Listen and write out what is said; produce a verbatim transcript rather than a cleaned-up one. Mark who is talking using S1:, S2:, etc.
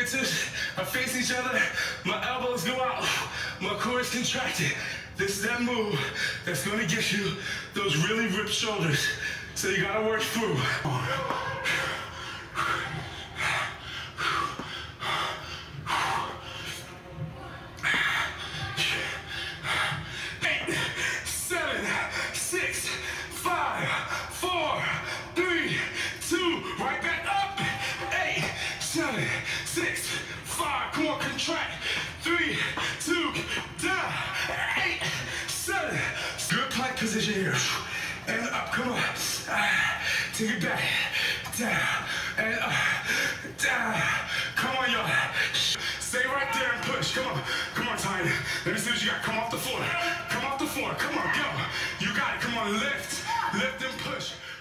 S1: fingertips are facing each other. My elbows go out. My core is contracted. This is that move that's gonna get you those really ripped shoulders. So you gotta work through. Eight, seven, six, five, four, three, two, right back up. Eight, seven, six, five, come on, contract. Three, two, down. Eight, seven. Good plank position here. And up, come on. Take it back. Down. And up. Down. Come on, y'all. Stay right there and push. Come on. Come on, Tiny. Let me see what you got. Come off the floor. Come off the floor. Come on, go. You got it. Come on, lift. Lift and push.